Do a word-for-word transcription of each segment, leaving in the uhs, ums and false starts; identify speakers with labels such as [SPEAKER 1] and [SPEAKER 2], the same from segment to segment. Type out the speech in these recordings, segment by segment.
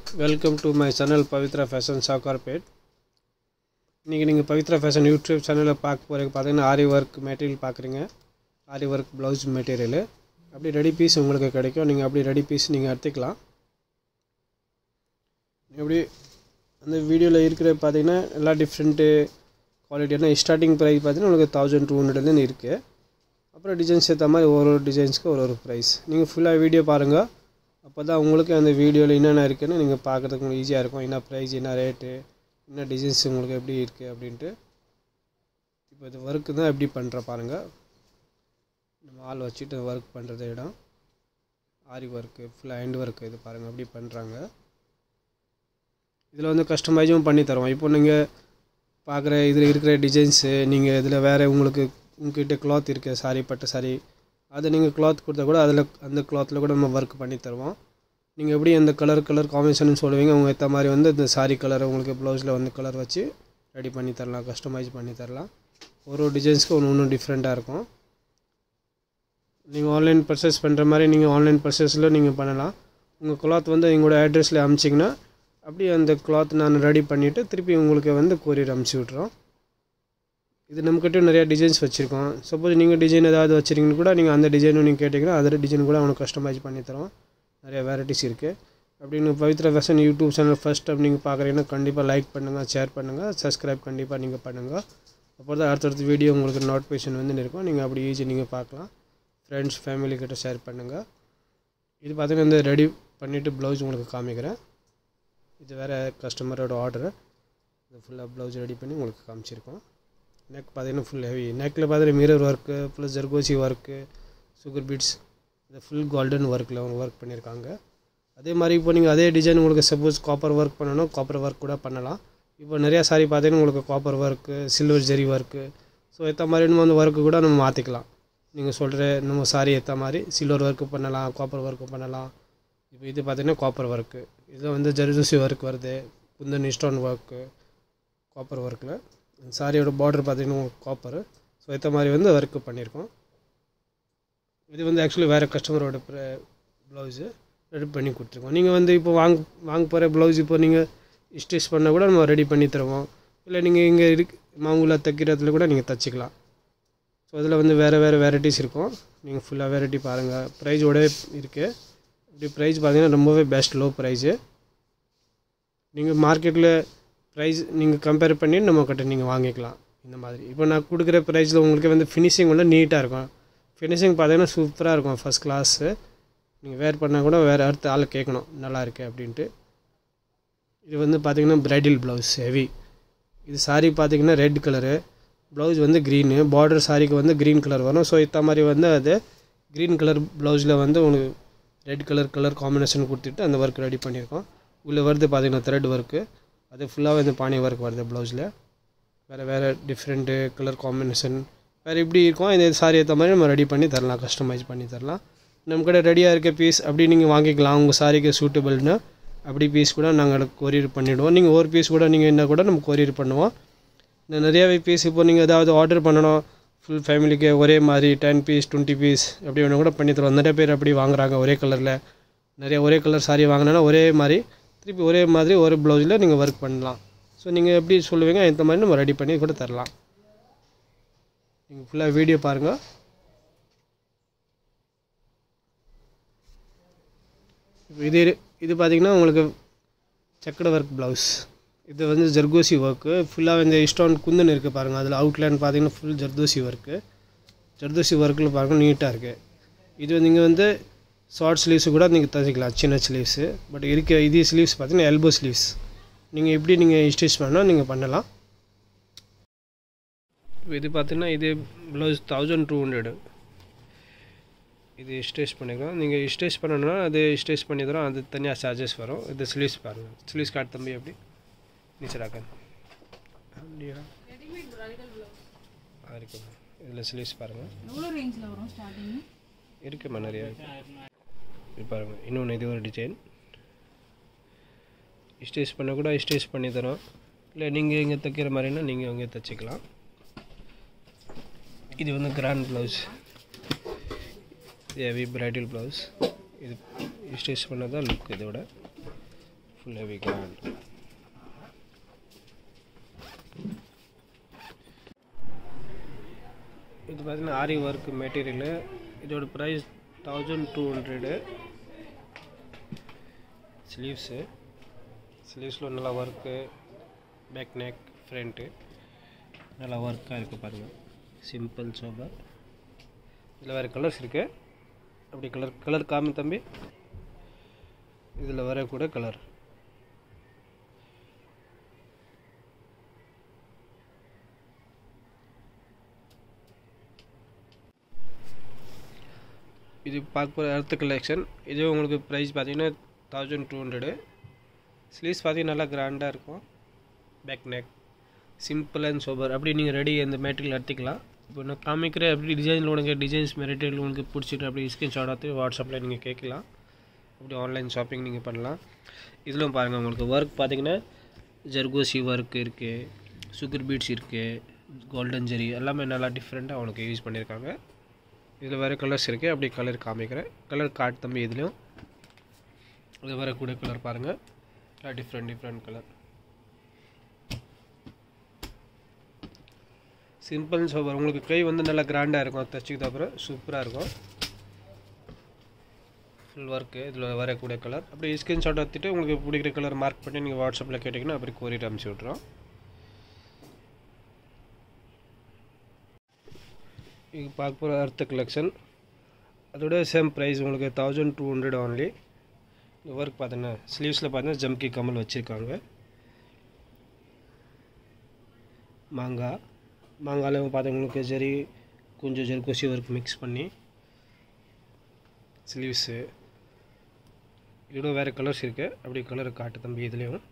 [SPEAKER 1] Welcome to my channel Pavitra Fashion Sowcarpet. இன்னைக்கு நீங்க Pavitra Fashion YouTube சேனல்ல பார்க்க போறீங்க பாத்தீங்கன்னா ஆரி வர்க் மெட்டீரியல் பார்க்கறீங்க. Aari work blouse material. அப்படி ரெடி பீஸ் உங்களுக்கு கிடைக்கும். நீங்க அப்படி ரெடி பீஸ் நீங்க எடுத்துக்கலாம். இப்படி அந்த வீடியோல இருக்கிற பாத்தீங்கன்னா எல்லா டிஃபரண்ட் குவாலிட்டியான ஸ்டார்டிங் பிரைஸ் பாத்தீங்கன்னா உங்களுக்கு twelve hundred ல இருந்து இருக்கு. அப்புறம் டிசைன்ஸ் ஏத்த மாதிரி ஒரு ஒரு டிசைன்ஸ்க்கு ஒரு ஒரு பிரைஸ். நீங்க ஃபுல்லா வீடியோ பாருங்க. அப்பதான் உங்களுக்கு அந்த வீடியோல என்னென்ன இருக்குன்னு நீங்க பார்க்கிறதுக்கு உங்களுக்கு ஈஸியா இருக்கும். என்ன பிரைஸ், என்ன ரேட், என்ன டிசைன்ஸ் உங்களுக்கு எப்படி இருக்கு அப்படினு. இப்போ இந்த வர்க் தான் எப்படி பண்ற பாருங்க. நம்ம ஆள் வச்சிட்டு வர்க் பண்றது இடம். Aari work, full hand work இது பாருங்க எப்படி பண்றாங்க. இதுல வந்து கஸ்டமைஸும் பண்ணி தரோம். இப்போ நீங்க பார்க்குற இதுல இருக்கிற டிசைன்ஸ் நீங்க இதுல வேற உங்களுக்கு உங்ககிட்ட cloth இருக்கு, saree பட்டு saree அது நீங்க cloth கொடுத்தா கூட அதுல அந்த clothல கூட நம்ம வர்க் பண்ணி தருவோம். நீங்க எப்படி அந்த கலர் கலர் காம்பினேஷன் சொல்லுவீங்க உங்க ஏத்த மாதிரி வந்து இந்த saree கலர் உங்களுக்கு ப்ளவுஸ்ல வந்து கலர் வச்சு ரெடி பண்ணி தரலாம், கஸ்டமைஸ் பண்ணி தரலாம். ஒரு ஒரு டிசைன்ஸ்க்கு ஒவ்வொரு டிஃபரண்டா இருக்கும். நீங்க ஆன்லைன் பர்சேஸ் பண்ற மாதிரி நீங்க ஆன்லைன் பர்சேஸ்ல நீங்க பண்ணலாம். உங்க cloth வந்து எங்களோட அட்ரஸ்ல அனுப்பிச்சீங்கனா அப்படியே அந்த cloth நான் ரெடி பண்ணிட்டு திருப்பி உங்களுக்கு வந்து courier அனுப்பிச்சு விட்டுறோம். இது நமக்கிட்ட நிறைய டிசைன்ஸ் வச்சிருக்கோம். சப்போஸ் நீங்க டிசைன் ஏதாவது வச்சிருக்கீங்க கூட நீங்க அந்த டிசைனை நீங்க கேட்டிங்கனா அதர் டிசைன் கூட உங்களுக்கு கஸ்டமைஸ் பண்ணி தரோம். நிறைய வெரைட்டிஸ் இருக்கு. அப்படினு Pavithra fashion YouTube channel first time நீங்க பார்க்கறீங்கன்னா கண்டிப்பா லைக் பண்ணுங்க, ஷேர் பண்ணுங்க, Subscribe கண்டிப்பா நீங்க பண்ணுங்க. அப்பதான் அடுத்த வீடியோ உங்களுக்கு நோட்டிஃபிகேஷன் வந்து இருக்கும். நீங்க அப்படி ஈஸி நீங்க பார்க்கலாம். फ्रेंड्स ஃபேமிலி கிட்ட ஷேர் பண்ணுங்க. இது பாத்தீங்கன்னா இந்த ரெடி பண்ணிட்டு ப்ளவுஸ் உங்களுக்கு காமிக்கிறேன். இது வேற கஸ்டமரோட ஆர்டர். இது ஃபுல்லா ப்ளவுஸ் ரெடி பண்ணி உங்களுக்கு காமிச்சிருக்கோம். neck பாத்தீங்கன்னா full heavy. neckல பாத்தீங்கன்னா mirror work plus ஜர்கோசி work, sugar beads, இந்த full golden workல அவங்க work பண்ணிருக்காங்க. அதே மாதிரி இப்போ நீங்க அதே டிசைன் உங்களுக்கு சப்போஸ் காப்பர் work பண்ணனும், காப்பர் work கூட பண்ணலாம். இப்போ நிறைய saree பாத்தீங்கன்னா உங்களுக்கு copper work, silver zari work, so ஏத்த மாதிரி நம்ம அந்த work கூட நம்ம மாத்திக்கலாம். நீங்க சொல்ற நம்ம saree ஏத்த மாதிரி silver work பண்ணலாம், காப்பர் work பண்ணலாம். இப்போ இது பாத்தீங்கன்னா காப்பர் work. இதுல வந்து ஜர்கோசி work வருது, குந்தன் ஸ்டோன் work, காப்பர் workல சாரியோட border பாத்தீங்கன்னா காப்பர். சோ ஏத்த மாதிரி வந்து வர்க் பண்ணிருக்கோம். இது வந்து एक्चुअली வேற கஸ்டமரோட ப்ளவுஸ் ரெடி பண்ணி கொடுத்துருக்கோம். நீங்க வந்து இப்போ வாங்க வாங்க போற ப்ளவுஸ் இப்போ நீங்க ஸ்டிச் பண்ணா கூட நம்ம ரெடி பண்ணி தருவோம். இல்ல நீங்க இங்க மாங்குல தைக்கிறதுல கூட நீங்க தச்சிக்கலாம். சோ அதுல வந்து வேற வேற வெரைட்டிஸ் இருக்கும். நீங்க ஃபுல்லா வெரைட்டி பாருங்க. பிரைஸ் ஓட இருக்கு. இப்படி பிரைஸ் பாத்தீங்கன்னா ரொம்பவே பெஸ்ட் லோ பிரைஸ். நீங்க மார்க்கெட்ல பிரைஸ் நீங்க கம்பேர் பண்ணி நம்ம கிட்ட நீங்க வாங்கிக்கலாம் இந்த மாதிரி. இப்போ நான் கொடுக்கிற பிரைஸ்ல உங்களுக்கு வந்து ஃபினிஷிங் வந்து நீட்டா இருக்கும். ஃபினிஷிங் பாத்தீங்கன்னா சூப்பரா இருக்கும், ஃபர்ஸ்ட் கிளாஸ். நீங்க வேர் பண்ணா கூட வேற அடுத்த ஆளு கேட்கணும் நல்லா இருக்கு அப்படினு. இது வந்து பாத்தீங்கன்னா பிரைடல் ப்ளவுஸ் ஹெவி. இது saree பாத்தீங்கன்னா ரெட் கலர், ப்ளவுஸ் வந்து green, border சாரிக்கு வந்து green கலர் வரும். சோ இந்த மாதிரி வந்து அது green கலர் ப்ளவுஸ்ல வந்து உங்களுக்கு ரெட் கலர் கலர் காம்பினேஷன் கொடுத்துட்டு அந்த வர்க் ரெடி பண்ணிருக்கோம். உள்ள வருது பாத்தீங்கன்னா thread work. அது ஃபுல்லா வந்து பாணி வர்க் வருது ப்ளவுஸ்ல. வேற வேற டிஃபரண்ட் கலர் காம்பினேஷன் வேற இப்படி இருக்கும். இந்த saree ஏத்த மாதிரி நம்ம ரெடி பண்ணி தரலாம், கஸ்டமைஸ் பண்ணி தரலாம். நம்ம கிட்ட ரெடியா இருக்க பீஸ் அப்படி நீங்க வாங்கிக்கலாம். உங்க சாரிக்கு சூட்டபிள்னா அப்படி பீஸ் கூட நாங்க courier பண்ணிடுவோம். நீங்க ஒரு பீஸ் கூட நீங்க என்ன கூட நம்ம courier பண்ணுவோம். நிறையவே பீஸ் இப்போ நீங்க ஏதாவது ஆர்டர் பண்ணனும் ஃபுல் ஃபேமிலிக்கு ஒரே மாதிரி ten பீஸ் twenty பீஸ் அப்படி வேணா கூட பண்ணி தருவோம். நிறைய பேர் அப்படி வாங்குறாங்க ஒரே கலர்ல. நிறைய ஒரே கலர் saree வாங்குனா ஒரே மாதிரி திருப்பி ஒரே மாதிரி ஒரு ப்ளவுஸ்ல நீங்க வர்க் பண்ணலாம். சோ நீங்க எப்படி சொல்லுவீங்க இந்த மாதிரி நம்ம ரெடி பண்ணி கூட தரலாம். நீங்க ஃபுல்லா வீடியோ பாருங்க. இது இது பாத்தீங்கன்னா உங்களுக்கு செக்கட் வர்க் ப்ளவுஸ். இது வந்து ஜர்கோசி வர்க். ஃபுல்லா இந்த ஸ்டோன் குந்தன் இருக்கு பாருங்க. அதுல அவுட்லைன் பாத்தீங்கன்னா ஃபுல் ஜர்தோசி வர்க். ஜர்தோசி வர்க்ல பாருங்க நீட்டா இருக்கு. இது நீங்க வந்து ஷார்ட் ஸ்லீவ்ஸ் கூட நீங்க தச்சிக்கலாம், சின்ன ஸ்லீவ்ஸ். பட் இருக்க இது ஸ்லீவ்ஸ் பாத்தீங்கன்னா எல்போ ஸ்லீவ்ஸ். நீங்க எப்படி நீங்க ஸ்டிச் பண்ணா நீங்க பண்ணலாம். இது பாத்தீங்கன்னா இது ப்ளவுஸ் twelve hundred. இது ஸ்டிச் பண்ணிக்கலாம். நீங்க ஸ்டிச் பண்ணனும்னா அது ஸ்டிச் பண்ணி தரோம். அது தனியா சார்ஜஸ் வரும். இது ஸ்லீவ்ஸ் பாருங்க. ஸ்லீவ்ஸ் காட் தம்பி எப்படி नीचे रखन ரெடிமேட் பிரைடல் ப்ளவுஸ் ஆரிக்கு. இதுல ஸ்லீவ்ஸ் பாருங்க. எவ்வளவு ரேஞ்ச்ல வரும் ஸ்டார்டிங்? இருக்கு மனரியா. இது பாருங்க. இன்னொரு இது ஒரு டிசைன். ஸ்டிச் பண்ண கூட ஸ்டிச் பண்ணி தரோம். இல்ல நீங்க இங்க தைக்கிற மாதிரினா நீங்க அங்க தச்சிக்கலாம். இது வந்து கிராண்ட் ப்ளவுஸ். இது ஹெவி பிரைடல் ப்ளவுஸ். இது ஸ்டிச் பண்ணதா லுக் இதோட. full heavy grand. இது பார்த்தீங்கன்னா ஆரி ஒர்க் மெட்டீரியல். இதோட price thousand two hundred. Sleeves ஸ்லீவ்ஸில் நல்லா ஒர்க்கு, பேக் நெக், ஃப்ரண்ட்டு நல்லா ஒர்க்காக இருக்குது பாருங்கள். Simple sober. இதில் வேறு கலர்ஸ் இருக்குது. அப்படி கலர் கலர் காமி தம்பி. இதில் வரக்கூட கலர் இது பார்க்க போகிற அடுத்த கலெக்ஷன். இது உங்களுக்கு ப்ரைஸ் பார்த்தீங்கன்னா தௌசண்ட் டூ ஹண்ட்ரடு. ஸ்லீவ்ஸ் பார்த்தீங்கன்னா நல்லா கிராண்டாக இருக்கும். Back neck simple and sober. அப்படி நீங்கள் ரெடி அந்த மெட்டீரியல் எடுத்துக்கலாம். இப்போ நான் காமிக்கிற அப்படி டிசைனில் உனக்கு டிசைன்ஸ் மெட்டீரியல் உங்களுக்கு பிடிச்சிட்டு அப்படி ஸ்க்ரீன்ஷாட் எடுத்து வாட்ஸ்அப்பில் நீங்கள் கேட்கலாம். அப்படி ஆன்லைன் ஷாப்பிங் நீங்கள் பண்ணலாம். இதிலும் பாருங்கள் உங்களுக்கு ஒர்க் பார்த்தீங்கன்னா ஜர்கோசி ஒர்க் இருக்குது, சுகர் பீட்ஸ் இருக்குது, கோல்டன் ஜெரி எல்லாமே நல்லா டிஃப்ரெண்ட்டாக அவனுக்கு யூஸ் பண்ணியிருக்காங்க. இதில் வேறு கலர்ஸ் இருக்குது. அப்படி கலர் காமிக்கிறேன். கலர் காட் தம்பி. இதுலேயும் இது வேறு கூட கலர் பாருங்கள். Different different colour. Simple sober. உங்களுக்கு கை வந்து நல்லா கிராண்டாக இருக்கும். தச்சுக்கு அப்புறம் சூப்பராக இருக்கும். Full work. இதில் வரக்கூடிய கலர். அப்படி ஸ்க்ரீன்ஷாட் எடுத்துகிட்டு உங்களுக்கு பிடிக்கிற கலர் மார்க் பண்ணி நீங்கள் வாட்ஸ்அப்பில் கேட்டிங்கன்னா அப்படி கோரியர் அனுப்பிச்சி விட்றோம். இது பார்க்க போகிற அடுத்த கலெக்ஷன். அதோட சேம் ப்ரைஸ் உங்களுக்கு தௌசண்ட் டூ ஹண்ட்ரட் ஓன்லி. இந்த ஒர்க் பார்த்தீங்கன்னா ஸ்லீவ்ஸில் பார்த்தீங்கன்னா ஜம்கி கமல் வச்சுருக்காங்க. மாங்காய் மாங்காயில் பார்த்தீங்கன்னா உங்களுக்கு ஜெரி கொஞ்சம் ஜெர்கோசி ஒர்க் மிக்ஸ் பண்ணி ஸ்லீவ்ஸு. இதோட வேறு கலர்ஸ் இருக்குது. அப்படி கலர் காட்டு தம்பி. இதுலேயும்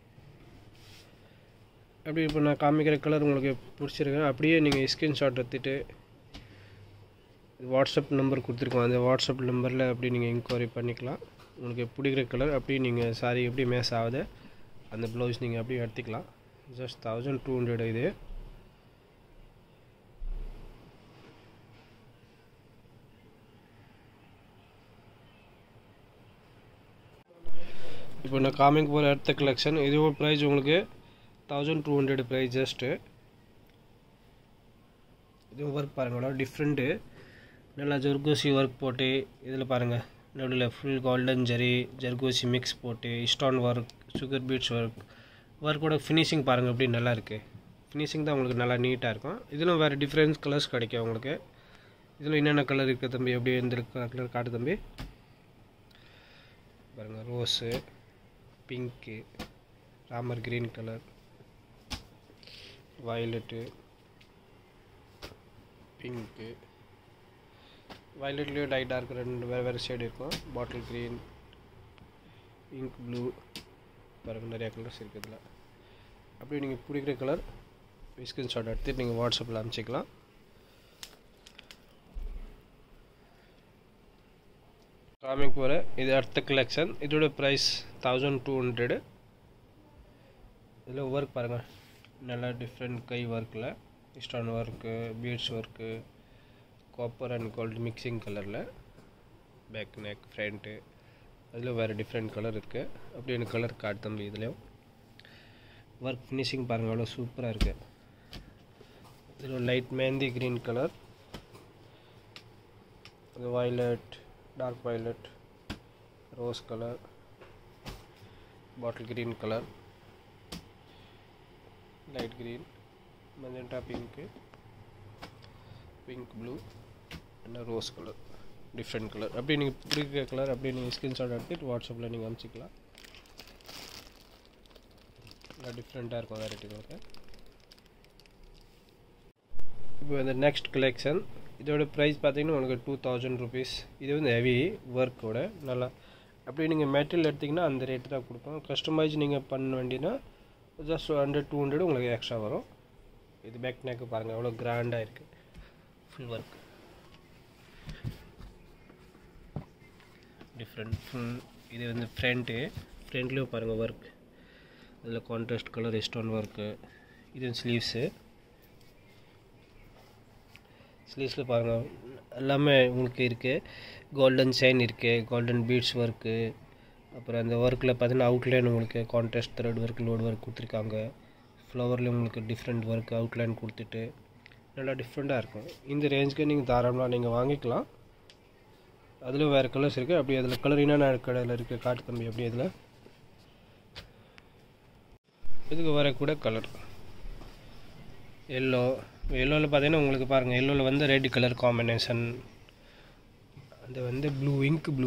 [SPEAKER 1] அப்படி இப்போ நான் காமிக்கிற கலர் உங்களுக்கு பிடிச்சிருக்கேன். அப்படியே நீங்கள் ஸ்க்ரீன்ஷாட் எடுத்துகிட்டு வாட்ஸ்அப் நம்பர் கொடுத்துருக்கோம். அந்த வாட்ஸ்அப் நம்பரில் அப்படி நீங்கள் என்கொயரி பண்ணிக்கலாம். உங்களுக்கு பிடிக்கிற கலர் அப்படி நீங்கள் சாரி எப்படி மேட்ச் ஆகுது அந்த ப்ளவுஸ் நீங்கள் அப்படியே எடுத்துக்கலாம். Just thousand two hundred. இது இப்போ நான் காமிக்க போகிற அடுத்த கலெக்ஷன். இதோட ப்ரைஸ் உங்களுக்கு thousand two hundred price just. இது ஒர்க் பாருங்கள் டிஃப்ரெண்ட்டு. நல்லா ஜர்கோசி ஒர்க் போட்டு இதில் பாருங்கள் நடுவில் ஃபுல் கோல்டன் ஜெரி ஜர்கோசி மிக்ஸ் போட்டு stone work, sugar beads work. ஒர்க்கோட ஃபினிஷிங் பாருங்கள் எப்படி நல்லா இருக்குது. ஃபினிஷிங் தான் உங்களுக்கு நல்லா நீட்டாக இருக்கும். இதிலும் வேறு டிஃப்ரெண்ட் கலர்ஸ் கிடைக்கும் உங்களுக்கு. இதில் என்னென்ன கலர் இருக்குது தம்பி? எப்படி எந்த கலர் காட்டு தம்பி? பாருங்கள் rose, pink, Ramar green colour, violet, pink. வயலட்லேயும் லைட்டாக இருக்குது. ரெண்டு வேறு வேறு ஷேடு இருக்கும். பாட்டில் க்ரீன், இங்க் ப்ளூ பாருங்கள் நிறையா கலர்ஸ் இருக்குது இதில். அப்படி நீங்கள் பிடிக்கிற கலர் ஸ்க்ரீன்ஷாட் எடுத்து நீங்கள் வாட்ஸ்அப்பில் அனுப்பிச்சிக்கலாம். காமிக்க போகிற இது அடுத்த கலெக்ஷன். இதோட ப்ரைஸ் தௌசண்ட் டூ ஹண்ட்ரடு. இதில் ஒர்க் பாருங்கள் நல்லா டிஃப்ரெண்ட் கை ஒர்க்கில் stone work, beads work, copper and gold mixing கலரில் பேக் நெக் ஃப்ரண்ட்டு. அதில் வேறு டிஃப்ரெண்ட் கலர் இருக்குது. அப்படி எனக்கு கலர் காட்டு தம்பி. இதுலேயும் ஒர்க் ஃபினிஷிங் பாருங்கள் அவ்வளோ சூப்பராக இருக்குது. இதில் லைட் மெஹந்தி க்ரீன் கலர், அது violet, dark violet, rose colour, bottle green colour, light green, magenta pink, pink blue and rose colour. Different colour. அப்படி நீங்கள் பிடிக்கிற கலர் அப்படியே நீங்கள் ஸ்க்ரீன்ஷாட் எடுத்துட்டு வாட்ஸ்அப்பில் நீங்கள் அனுப்பிச்சிக்கலாம். நல்லா டிஃப்ரெண்ட்டாக இருக்கும் வெரைட்டி உங்களுக்கு. இப்போ இந்த நெக்ஸ்ட் கலெக்ஷன். இதோட ப்ரைஸ் பார்த்தீங்கன்னா உங்களுக்கு டூ தௌசண்ட் ருபீஸ். இது வந்து ஹெவி ஒர்க்கோட நல்லா. அப்படி நீங்கள் மெட்டீரியல் எடுத்திங்கன்னா அந்த ரேட்டு தான் கொடுப்போம். கஸ்டமைஸ் நீங்கள் பண்ண வேண்டியதுன்னா ஜஸ்ட் ஹண்ட்ரட் டூ ஹண்ட்ரட் உங்களுக்கு எக்ஸ்ட்ரா வரும். இது பேக் நெக்கு பாருங்கள் எவ்வளோ கிராண்டாக இருக்குது. Full work different full. இது வந்து ஃப்ரண்ட்டு. ஃப்ரண்ட்லேயும் பாருங்கள் ஒர்க். அதில் கான்ட்ராஸ்ட் கலர் ஸ்டோன் ஒர்க்கு. இது ஸ்லீவ்ஸு. ஸ்லீவ்ஸில் பாருங்கள் எல்லாமே உங்களுக்கு இருக்குது. கோல்டன் செயின் இருக்குது, கோல்டன் பீட்ஸ் ஒர்க்கு, அப்புறம் அந்த ஒர்க்கில் பார்த்தீங்கன்னா அவுட்லைன் உங்களுக்கு contrast thread work load work கொடுத்துருக்காங்க. ஃப்ளவரில் உங்களுக்கு டிஃப்ரெண்ட் ஒர்க் அவுட்லைன் கொடுத்துட்டு நல்லா டிஃப்ரெண்ட்டாக இருக்கும். இந்த ரேஞ்சுக்கு நீங்கள் தாராளமாக நீங்கள் வாங்கிக்கலாம். அதில் வேறு கலர்ஸ் இருக்குது. அப்படி அதில் கலர் என்னென்ன கடையில் இருக்குது காட்டு தம்பி. அப்படி அதில் இதுக்கு வரக்கூட கலர் எல்லோ. எல்லோவில் பார்த்தீங்கன்னா உங்களுக்கு பாருங்கள், எல்லோவில் வந்து ரெட் கலர் காம்பினேஷன், அது வந்து ப்ளூ இங்க் ப்ளூ,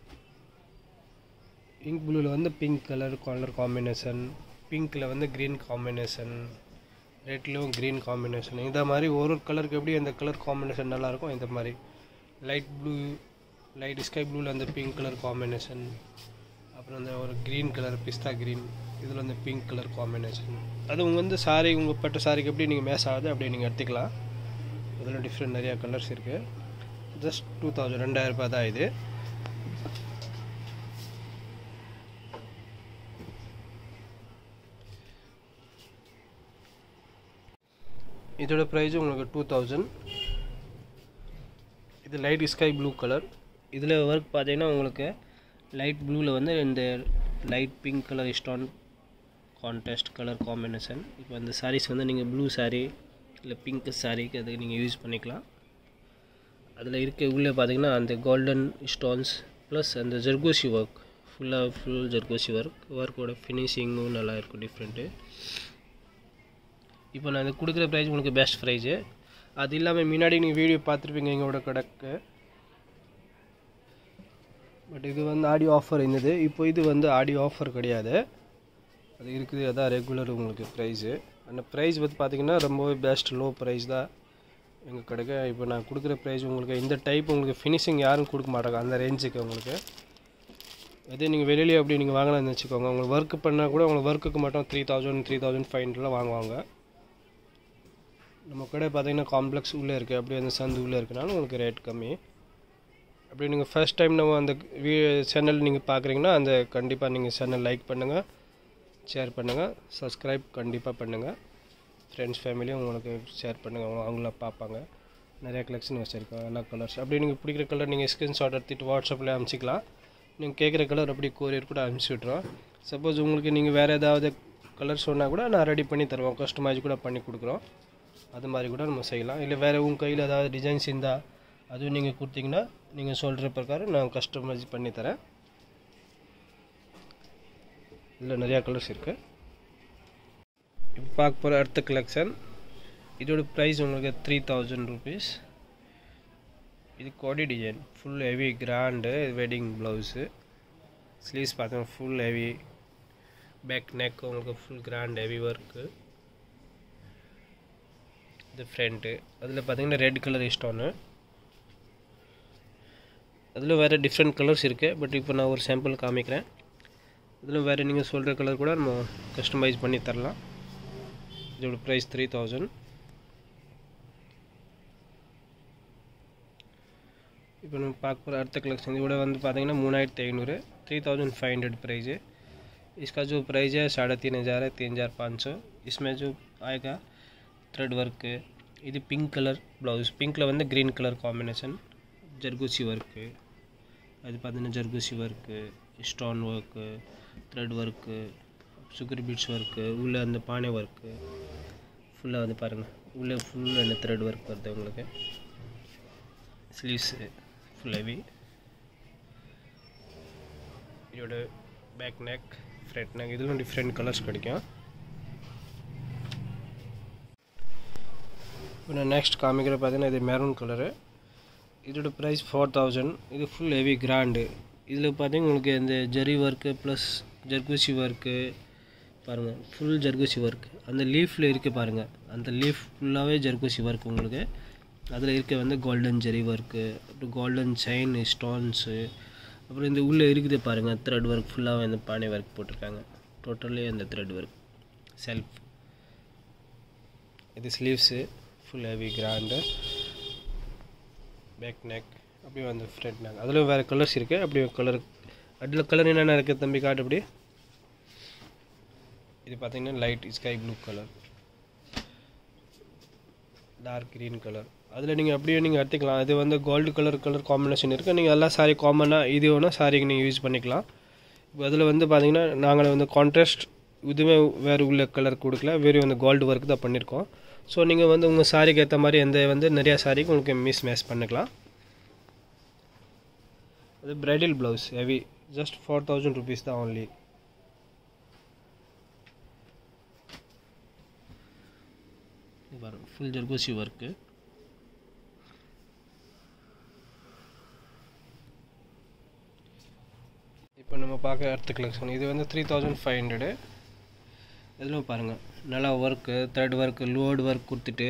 [SPEAKER 1] இங்க் ப்ளூவில் வந்து பிங்க் கலர் கலர் காம்பினேஷன், பிங்க்கில் வந்து க்ரீன் காம்பினேஷன், ரெட்லேயும் க்ரீன் காம்பினேஷன். இந்த மாதிரி ஒரு ஒரு கலருக்கு எப்படி அந்த கலர் காம்பினேஷன் நல்லாயிருக்கும். இந்த மாதிரி லைட் ப்ளூ லைட் ஸ்கை ப்ளூவில் அந்த பிங்க் கலர் காம்பினேஷன், அப்புறம் அந்த ஒரு க்ரீன் கலர் பிஸ்தா க்ரீன், இதில் வந்து பிங்க் கலர் காம்பினேஷன். அது உங்கள் வந்து சாரி உங்கள் பட்ட சாரிக்கு எப்படி நீங்கள் மேட்ச் ஆகுது அப்படி நீங்கள் எடுத்துக்கலாம். இதில் டிஃப்ரெண்ட் நிறையா கலர்ஸ் இருக்குது. ஜஸ்ட் டூ தௌசண்ட் ரெண்டாயிரம் ரூபாய் தான் இது. இதோட ப்ரைஸும் உங்களுக்கு டூ தௌசண்ட். இது லைட் ஸ்கை ப்ளூ கலர். இதில் ஒர்க் பார்த்தீங்கன்னா உங்களுக்கு லைட் ப்ளூவில் வந்து இந்த light pink colour stone contrast colour combination. இப்போ அந்த சாரீஸ் வந்து நீங்கள் ப்ளூ சாரீ இல்லை பிங்க் சாரீக்கு அதுக்கு நீங்கள் யூஸ் பண்ணிக்கலாம். அதில் இருக்க உள்ளே பார்த்தீங்கன்னா அந்த கோல்டன் ஸ்டோன்ஸ் ப்ளஸ் அந்த ஜர்கோசி ஒர்க் ஃபுல்லாக ஃபுல் ஜர்கோசி ஒர்க் ஒர்க்கோட ஃபினிஷிங்கும் நல்லா இருக்கும் டிஃப்ரெண்ட்டு. இப்போ நான் இது கொடுக்குற ப்ரைஸ் உங்களுக்கு பெஸ்ட் ப்ரைஸு. அது இல்லாமல் முன்னாடி நீங்கள் வீடியோ பார்த்துருப்பீங்க எங்களோட கடைக்கு. பட் இது வந்து ஆடியோ ஆஃபர் இருந்தது. இப்போ இது வந்து ஆடியோ ஆஃபர் கிடையாது, அது இருக்குது. அதான் ரெகுலர் உங்களுக்கு ப்ரைஸு. அந்த ப்ரைஸ் வந்து பார்த்திங்கன்னா ரொம்பவே பெஸ்ட் லோ ப்ரைஸ் தான் எங்கள் கடைக்கு. இப்போ நான் கொடுக்குற ப்ரைஸ் உங்களுக்கு இந்த டைப் உங்களுக்கு ஃபினிஷிங் யாரும் கொடுக்க மாட்டாங்க அந்த ரேஞ்சுக்கு உங்களுக்கு. அதே நீங்கள் வெளியிலே அப்படி நீங்கள் வாங்கலாம்னு வச்சுக்கோங்க. உங்களுக்கு ஒர்க் பண்ணால் கூட உங்களுக்கு ஒர்க்குக்கு மட்டும் three thousand three thousand five ஹண்ட்ரட்லாம் வாங்குவாங்க. நம்ம கடை பார்த்திங்கன்னா காம்ப்ளெக்ஸ் உள்ளே இருக்குது, அப்படி அந்த சந்து உள்ளே இருக்குனாலும் உங்களுக்கு ரேட் கம்மி. அப்படி நீங்கள் ஃபர்ஸ்ட் டைம் நம்ம அந்த வீ சேனல் நீங்கள் பார்க்குறீங்கன்னா அந்த கண்டிப்பாக நீங்கள் சேனல் லைக் பண்ணுங்கள், ஷேர் பண்ணுங்கள், சப்ஸ்கிரைப் கண்டிப்பாக பண்ணுங்கள். ஃப்ரெண்ட்ஸ் ஃபேமிலியும் உங்களுக்கு ஷேர் பண்ணுங்கள், அவங்க அவங்கள பார்ப்பாங்க. நிறையா கலெக்ஷன் வச்சுருக்கோம், எல்லா கலர்ஸ். அப்படி நீங்கள் பிடிக்கிற கலர் நீங்கள் ஸ்க்ரீன்ஷாட் எடுத்துகிட்டு வாட்ஸ்அப்பில் அனுப்பிச்சிக்கலாம். நீங்கள் கேட்குற கலர் அப்படி கொரியர் கூட அனுப்பிச்சி விட்ருவோம். சப்போஸ் உங்களுக்கு நீங்கள் வேறு ஏதாவது கலர் சொன்னால் கூட நான் ரெடி பண்ணி தருவோம், கஸ்டமைஸ் கூட பண்ணி கொடுக்குறோம். அது மாதிரி கூட நம்ம செய்யலாம். இல்லை வேறு உங்கள் கையில் ஏதாவது டிசைன்ஸ் இருந்தால் அதுவும் நீங்கள் கொடுத்தீங்கன்னா நீங்கள் சொல்கிற பிரகாரம் நான் கஸ்டமைஸ் பண்ணி தரேன். இதில் நிறையா கலர்ஸ் இருக்குது. இப்போ பார்க்க போகிற அடுத்த கலெக்ஷன், இதோட ப்ரைஸ் உங்களுக்கு த்ரீ தௌசண்ட் ருபீஸ். இது கோடி design full heavy grand wedding blouse. Sleeves பார்த்தீங்கன்னா ஃபுல் ஹெவி, பேக் நெக் உங்களுக்கு ஃபுல் கிராண்ட் ஹெவி ஒர்க்கு. இது ஃப்ரண்ட்டு, அதில் பார்த்தீங்கன்னா ரெட் கலர் ஸ்டோனு. அதில் வேறு டிஃப்ரெண்ட் கலர்ஸ் இருக்குது. பட் இப்போ நான் ஒரு சாம்பிள் காமிக்கிறேன். இதில் வேறு நீங்கள் சொல்கிற கலர் கூட நம்ம கஸ்டமைஸ் பண்ணி தரலாம். இதோட ப்ரைஸ் த்ரீ தௌசண்ட். இப்போ நம்ம பார்க்க போகிற அடுத்த कलेक्शन இதோட வந்து பார்த்தீங்கன்னா மூணாயிரத்தி ஐநூறு three thousand five hundred price है। इसका जो प्राइस है साढ़े तीन हज़ार है, तीन हज़ार पाँच सौ। इसमें जो आएगा थ्रेड वर्क, இது பிங்க் கலர் ப்ளவுஸ், பிங்க்கில் வந்து க்ரீன் கலர் காம்பினேஷன், ஜர்கூசி ஒர்க்கு, அது பார்த்தீங்கன்னா ஜர்கூசி work, stone work, thread work, sugar beads work, உள்ளே அந்த பானை ஒர்க்கு ஃபுல்லாக வந்து பாருங்கள், உள்ளே ஃபுல்லாக அந்த த்ரெட் ஒர்க் வருது உங்களுக்கு. Sleeves full heavy. இதோட பேக் நெக், ஃப்ரண்ட் நெக், இதெல்லாம் டிஃப்ரெண்ட் கலர்ஸ் கிடைக்கும். இப்போ நான் நெக்ஸ்ட் காமிக்கிற பார்த்தீங்கன்னா இது மெரூன் கலரு. இதோட ப்ரைஸ் ஃபோர் தௌசண்ட். இது ஃபுல் ஹெவி கிராண்டு. இதில் பார்த்தீங்கன்னா உங்களுக்கு இந்த ஜரி ஒர்க்கு ப்ளஸ் ஜர்கூசி ஒர்க்கு பாருங்கள், ஃபுல் ஜர்கூசி ஒர்க். அந்த லீஃபில் இருக்க பாருங்கள், அந்த லீஃப் ஃபுல்லாகவே ஜர்கூசி ஒர்க் உங்களுக்கு. அதில் இருக்க வந்து கோல்டன் ஜெரி ஒர்க்கு, அப்புறம் கோல்டன் செயின் ஸ்டோன்ஸு, அப்புறம் இந்த உள்ளே இருக்குது பாருங்கள் த்ரெட் ஒர்க், ஃபுல்லாகவே இந்த பானை ஒர்க் போட்டிருக்காங்க. டோட்டலி அந்த த்ரெட் ஒர்க் செல்ஃப். இது sleeves full heavy grand, back neck, அப்படியே வந்து ஃப்ரண்ட் நெக். அதில் வேறு கலர்ஸ் இருக்குது. அப்படியே கலர் அதில் கலர் என்னென்ன இருக்குது தம்பி காட்டு அப்படி. இது பார்த்தீங்கன்னா light sky blue colour, dark green colour. அதில் நீங்கள் அப்படியே நீங்கள் எடுத்துக்கலாம். இது வந்து கோல்டு கலர் கலர் காம்பினேஷன் இருக்குது. நீங்கள் எல்லாம் சாரி காமனாக இது வேணால் சாரிக்கு நீங்கள் யூஸ் பண்ணிக்கலாம். அதில் வந்து பார்த்தீங்கன்னா நாங்கள் வந்து கான்ட்ராஸ்ட் இதுவுமே வேறு உள்ள கலர் கொடுக்கல, வேறு வந்து கோல்டு ஒர்க் தான் பண்ணியிருக்கோம். ஸோ நீங்கள் வந்து உங்கள் சாரிக்கு ஏற்ற மாதிரி எந்த வந்து நிறையா சாரிக்கு உங்களுக்கு மிஸ் மேட்ச் பண்ணிக்கலாம். அது bridal blouse heavy, just four thousand rupees தான் ஓன்லி. ஃபுல் ஜர்கோசி ஒர்க்கு. இப்போ நம்ம பார்க்க அடுத்த கலெக்ஷன் இது வந்து த்ரீ தௌசண்ட் ஃபைவ் ஹண்ட்ரடு. இதில் பாருங்கள் நல்லா work, thread work, load work கொடுத்துட்டு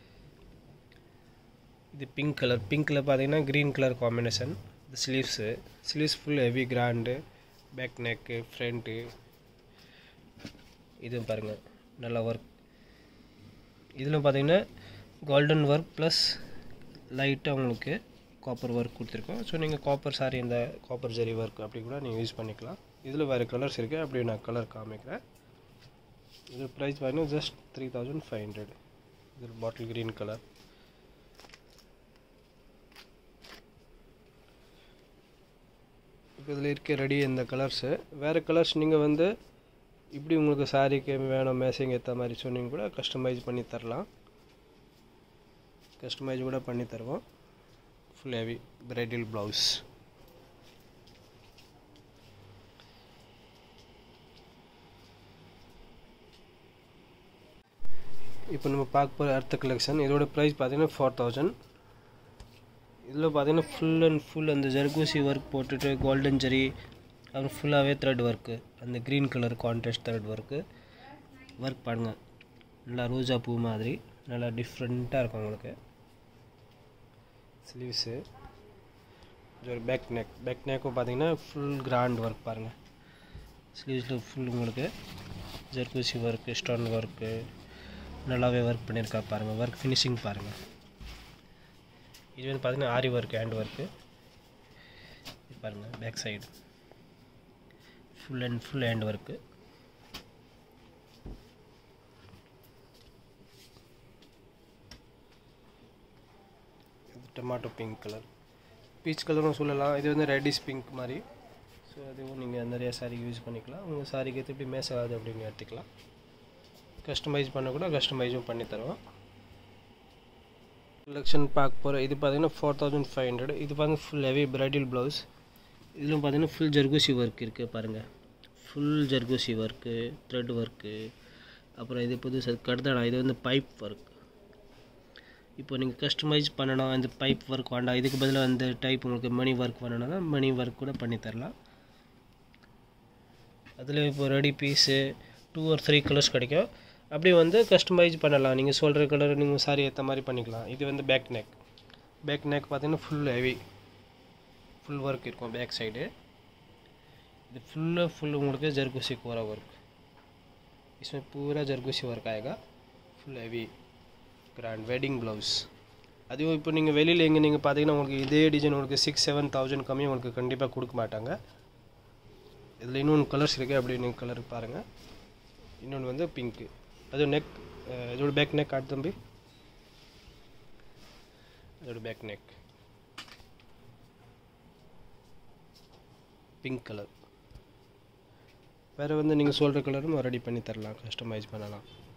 [SPEAKER 1] இது பிங்க் கலர், பிங்க்கில் பார்த்தீங்கன்னா க்ரீன் கலர் காம்பினேஷன். இது sleeves, sleeves full heavy grand, back neck, front. இதுவும் பாருங்கள் நல்லா ஒர்க். இதில் பார்த்தீங்கன்னா கோல்டன் ஒர்க் ப்ளஸ் லைட்டாக உங்களுக்கு காப்பர் ஒர்க் கொடுத்துருக்கோம். ஸோ நீங்கள் காப்பர் சாரி இந்த காப்பர் ஜெரி ஒர்க் அப்படி கூட நீங்கள் யூஸ் பண்ணிக்கலாம். இதில் வேறு கலர்ஸ் இருக்குது, அப்படி நான் கலர் காமிக்கிறேன். இது ப்ரைஸ் பார்த்தீங்கன்னா just three thousand five hundred. இது பாட்டில் க்ரீன் கலர். இப்போ இதில் இருக்க ரெடி இந்த கலர்ஸு. வேறு கலர்ஸ் நீங்கள் வந்து இப்படி உங்களுக்கு சாரிக்கு வேணும் மேசிங் ஏற்ற மாதிரி சொன்னீங்க கூட கஸ்டமைஸ் பண்ணி தரலாம். கஸ்டமைஸ் கூட பண்ணி தருவோம். Full heavy bridal blouse. இப்போ நம்ம பார்க்க போகிற அடுத்த கலெக்ஷன் இதோட ப்ரைஸ் பார்த்தீங்கன்னா ஃபோர் தௌசண்ட். இதில் பார்த்தீங்கன்னா ஃபுல் அண்ட் ஃபுல் அந்த ஜர்கூசி ஒர்க் போட்டுட்டு கோல்டன் ஜெரி அப்புறம் ஃபுல்லாகவே த்ரெட் ஒர்க்கு, அந்த green colour contrast thread work work பாருங்கள். நல்லா ரோஜா பூ மாதிரி நல்லா டிஃப்ரெண்ட்டாக இருக்கும் உங்களுக்கு. ஸ்லீவ்ஸு, இது ஒரு பேக் நெக், பேக் நெக்கும் பார்த்தீங்கன்னா ஃபுல் கிராண்ட் ஒர்க் பாருங்கள். ஸ்லீவ்ஸில் ஃபுல் உங்களுக்கு ஜர்கூசி ஒர்க்கு, ஸ்டோன் ஒர்க்கு நல்லாவே ஒர்க் பண்ணியிருக்கா பாருங்கள். ஒர்க் ஃபினிஷிங் பாருங்கள். இது வந்து பார்த்தீங்கன்னா ஆரி ஒர்க், ஹேண்ட் ஒர்க்கு பாருங்கள். Back side full and full hand work. Tomato pink colour, peach கலரும் சொல்லலாம். இது வந்து ரெட்டிஷ் பிங்க் மாதிரி. ஸோ அதுவும் நீங்கள் நிறைய சாரிக்கு யூஸ் பண்ணிக்கலாம். உங்கள் சாரிக்கு எப்படி மேட்ச் ஆகுது அப்படின்னு எடுத்துக்கலாம். கஸ்டமைஸ் பண்ண கூட கஸ்டமைஸும் பண்ணி தருவோம். கலெக்ஷன் பார்க்க போகிற இது பார்த்தீங்கன்னா ஃபோர் தௌசண்ட் ஃபைவ் ஹண்ட்ரட். இது பார்த்தீங்கன்னா ஃபுல் ஹெவி பிரைடல் ப்ளவுஸ். இதிலும் பார்த்தீங்கன்னா ஃபுல் ஜர்கூசி ஒர்க் இருக்குது பாருங்கள். ஃபுல் ஜர்கூசி ஒர்க்கு, த்ரெட் ஒர்க்கு, அப்புறம் இது புதுசு கடுதாடா, இது வந்து பைப் ஒர்க். இப்போ நீங்கள் கஸ்டமைஸ் பண்ணணும், அந்த பைப் ஒர்க் வேண்டாம், இதுக்கு பதிலாக அந்த டைப் உங்களுக்கு மணி ஒர்க் பண்ணணும்னா மணி ஒர்க் கூட பண்ணித்தரலாம். அதில் இப்போ ready piece two or three colours கிடைக்கும். அப்படி வந்து கஸ்டமைஸ் பண்ணலாம். நீங்கள் சொல்கிற கலர் நீங்கள் சாரி ஏற்ற மாதிரி பண்ணிக்கலாம். இது வந்து பேக் நெக், பேக் நெக் பார்த்தீங்கன்னா ஃபுல் ஹெவி ஃபுல் ஒர்க் இருக்கும் பேக் சைடு. இது फुल फुल उंगलुक्कु जरदोसी कोरा वर्क, इसमें पूरा जरदोसी वर्क आएगा, full heavy grand wedding blouse. அதுவும் இப்போ நீங்கள் வெளியில் எங்கே நீங்கள் பார்த்தீங்கன்னா உங்களுக்கு இதே டிசைன் உங்களுக்கு சிக்ஸ் செவன் தௌசண்ட் கம்மி உங்களுக்கு கண்டிப்பாக கொடுக்க மாட்டாங்க. இதில் இன்னொன்று கலர்ஸ் இருக்குது, அப்படி நீங்கள் கலர் பாருங்கள். இன்னொன்று வந்து பிங்க்கு, அது நெக், இதோட பேக் நெக் காட்டு தம்பி, அதோட பேக் நெக் பிங்க் கலர். வேறு வந்து நீங்கள் சொல்கிற கலரும் ரெடி பண்ணி தரலாம், கஸ்டமைஸ் பண்ணலாம்.